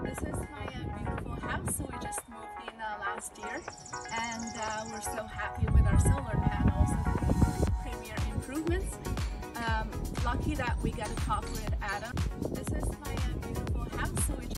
This is my beautiful house. We just moved in last year, and we're so happy with our solar panels and premier improvements. Lucky that we got to talk with Adam. This is my beautiful house.